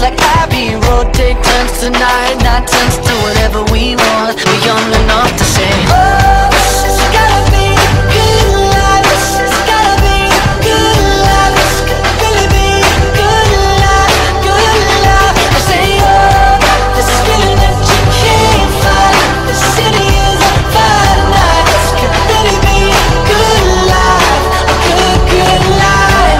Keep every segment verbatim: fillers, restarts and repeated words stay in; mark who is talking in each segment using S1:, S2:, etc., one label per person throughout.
S1: like Abbey Road. Take turns tonight, not turns to whatever we want. We're young enough to say, oh, this has gotta be good life. This has gotta be good life. This could really be good life, good life. I say, oh, this is feeling that you can't find. The city is on fire tonight. This could really be good life, a good, good life.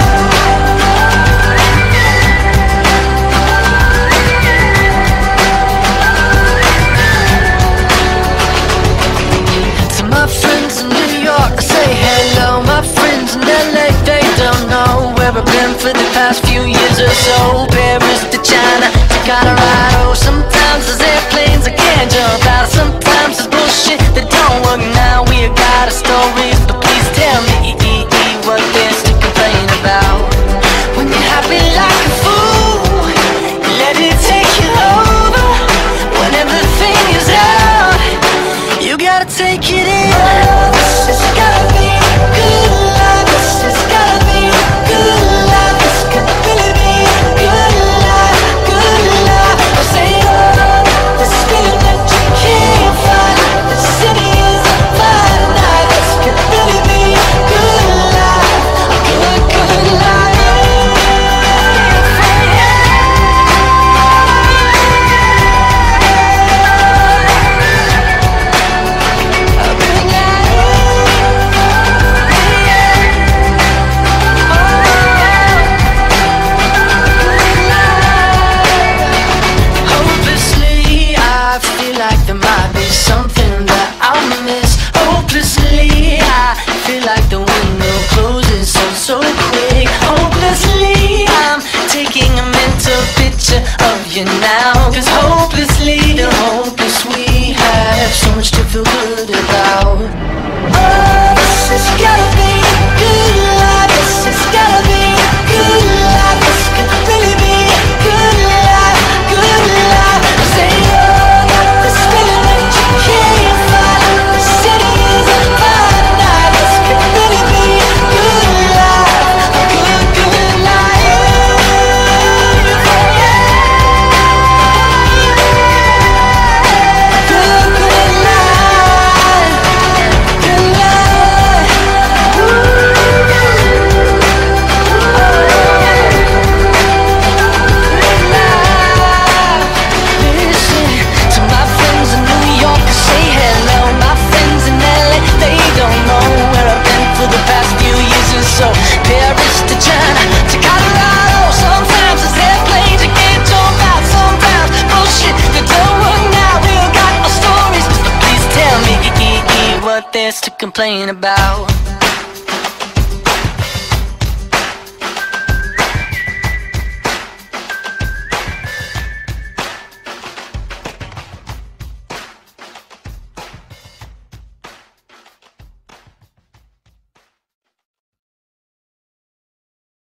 S1: To my friends in New York, I say hello. My friends in L A, they don't know where I've been for the past few years or so. Paris to China to Colorado. Sometimes there's airplanes I can't jump out. Sometimes there's bullshit that don't work. Now we got our stories, but please tell me what there's to complain about. When you're happy like a fool, let it take you over. When everything is out, you gotta take it in. Oh, this has gotta be good life. This has gotta be good life. This could really be good life, good life. I say, oh, this feeling that you can't find. The city is on fire tonight. This could really be good life, a good, good life. Hopelessly, I feel like there might be something that I'll miss. Hopelessly, I feel like the window closes so, so quick. Hopelessly, I'm taking a mental picture of you now. Cause hopelessly, the hopeless we have so much to feel good about. Oh, this has gotta be good life. This has gotta be good life. This could really be good life, good life. I say, oh, this feeling that you can't find. The city is on fire tonight. This could really be good life, a good, good life. Good, good life, good life. Listen to my friends in New York, say hello. My friends in L A, they don't know where I've been for the past few years or so. Paris to China to Colorado. Sometimes it's airplanes you can't jump out. Sometimes bullshit that don't work now. We all got our stories, but please tell me what there's to complain about.